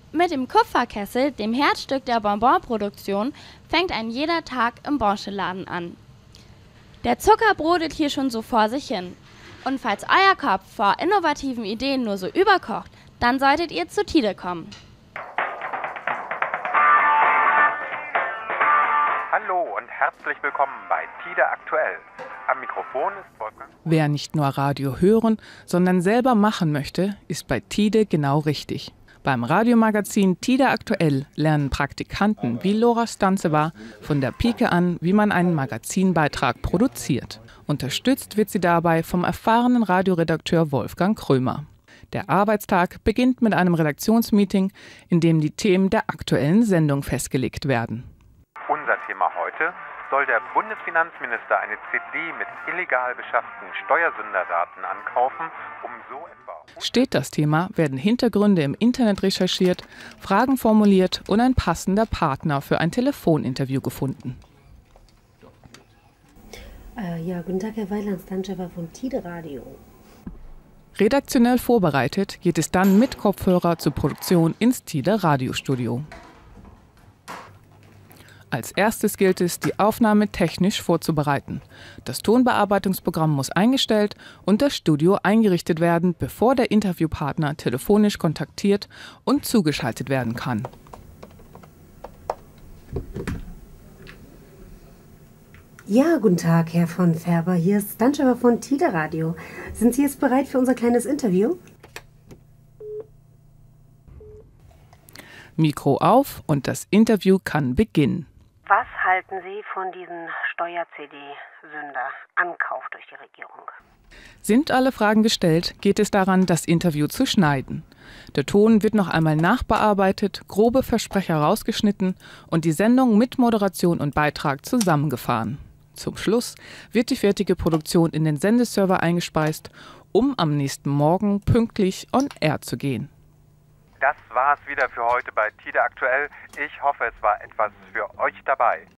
Mit dem Kupferkessel, dem Herzstück der Bonbonproduktion, fängt ein jeder Tag im Borscheladen an. Der Zucker brodelt hier schon so vor sich hin. Und falls euer Kopf vor innovativen Ideen nur so überkocht, dann solltet ihr zu Tide kommen. Hallo und herzlich willkommen bei Tide aktuell. Am Mikrofon ist Wolfgang. Wer nicht nur Radio hören, sondern selber machen möchte, ist bei Tide genau richtig. Beim Radiomagazin Tide aktuell lernen Praktikanten wie Laura Stanzewa von der Pike an, wie man einen Magazinbeitrag produziert. Unterstützt wird sie dabei vom erfahrenen Radioredakteur Wolfgang Krömer. Der Arbeitstag beginnt mit einem Redaktionsmeeting, in dem die Themen der aktuellen Sendung festgelegt werden. Unser Thema heute: Soll der Bundesfinanzminister eine CD mit illegal beschafften Steuersünderdaten ankaufen, um so etwa... Steht das Thema, werden Hintergründe im Internet recherchiert, Fragen formuliert und ein passender Partner für ein Telefoninterview gefunden. Guten Tag, Herr Weiland, Stanzewa vom Tide Radio. Redaktionell vorbereitet geht es dann mit Kopfhörer zur Produktion ins Tide Radiostudio. Als erstes gilt es, die Aufnahme technisch vorzubereiten. Das Tonbearbeitungsprogramm muss eingestellt und das Studio eingerichtet werden, bevor der Interviewpartner telefonisch kontaktiert und zugeschaltet werden kann. Ja, guten Tag, Herr von Färber. Hier ist Stanzewa von Tide Radio. Sind Sie jetzt bereit für unser kleines Interview? Mikro auf und das Interview kann beginnen. Was halten Sie von diesem Steuer-CD-Sünder-Ankauf durch die Regierung? Sind alle Fragen gestellt, geht es daran, das Interview zu schneiden. Der Ton wird noch einmal nachbearbeitet, grobe Versprecher rausgeschnitten und die Sendung mit Moderation und Beitrag zusammengefahren. Zum Schluss wird die fertige Produktion in den Sendeserver eingespeist, um am nächsten Morgen pünktlich on air zu gehen. Das war's wieder für heute bei Tide aktuell. Ich hoffe, es war etwas für euch dabei.